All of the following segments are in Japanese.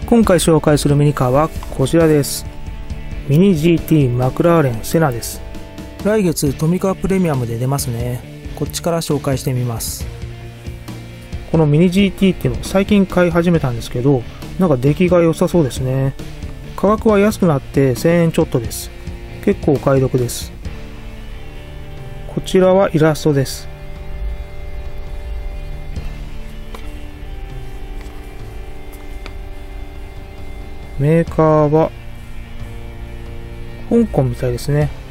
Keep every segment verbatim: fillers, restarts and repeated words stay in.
今回紹介するミニカーはこちらです。ミニ ジーティー マクラーレンセナです。来月トミカプレミアムで出ますね。こっちから紹介してみます。このミニ ジーティー っていうのを最近買い始めたんですけど、なんか出来が良さそうですね。価格は安くなってせんえんちょっとです。結構お買い得です。こちらはイラストです。メーカーは香港みたいですね。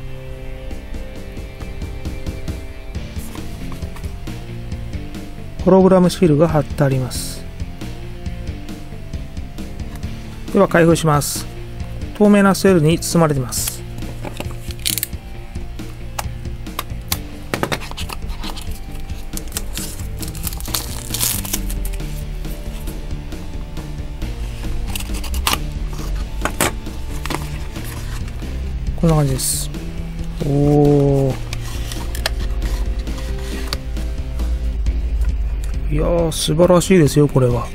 ホログラムシールが貼ってあります。では開封します。透明なセールに包まれています。こんな感じです。おー、いやー素晴らしいですよ、これは。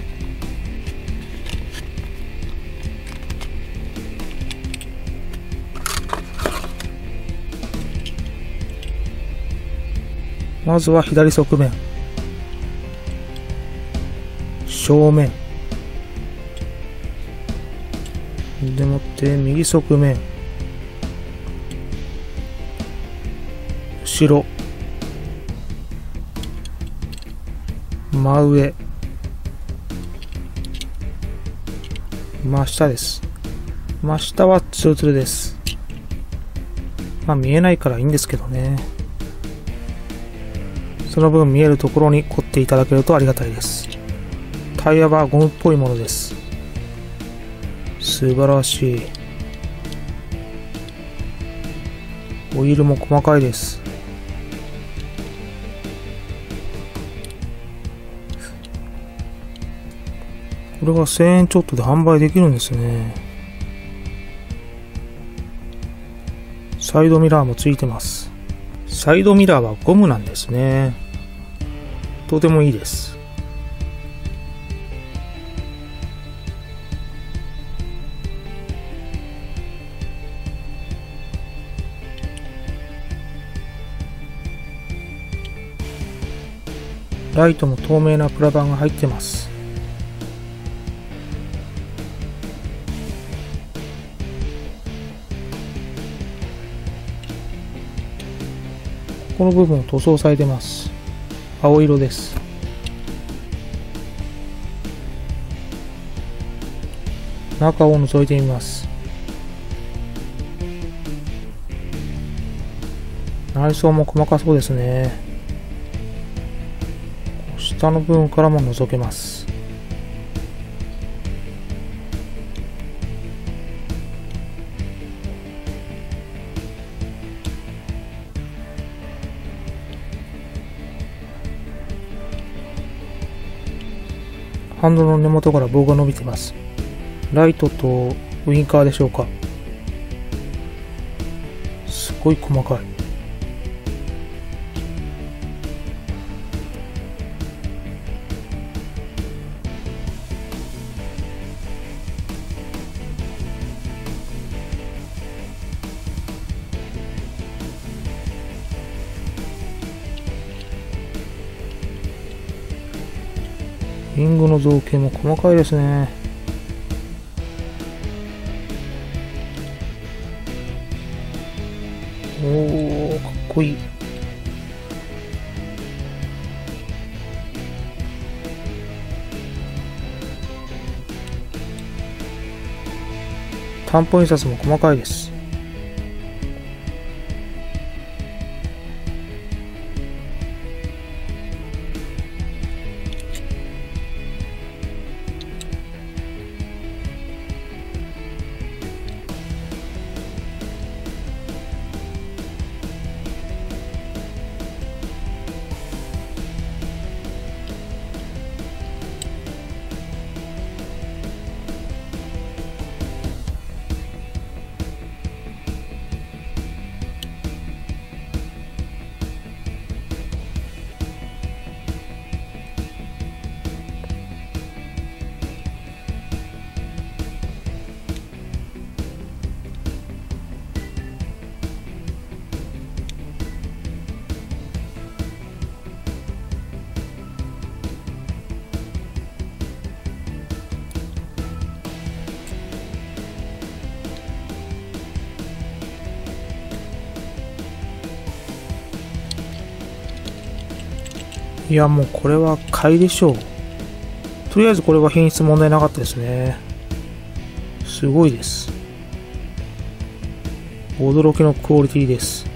まずは左側面、正面でもって右側面、後ろ、真上、真下です。真下はツルツルです。まあ見えないからいいんですけどね。その分見えるところに凝っていただけるとありがたいです。タイヤはゴムっぽいものです。素晴らしい。オイルも細かいです。これがせんえんちょっとで販売できるんですね。サイドミラーもついてます。サイドミラーはゴムなんですね。とてもいいです。ライトも透明なプラ板が入ってます。この部分塗装されてます。青色です。中を覗いてみます。内装も細かそうですね。下の部分からも覗けます。ハンドルの根元から棒が伸びてます。ライトとウインカーでしょうか。すごい細かい。リングの造形も細かいですね。おー、かっこいい。担保印刷も細かいです。 いや、もうこれは買いでしょう。とりあえずこれは品質問題なかったですね。すごいです。驚きのクオリティです。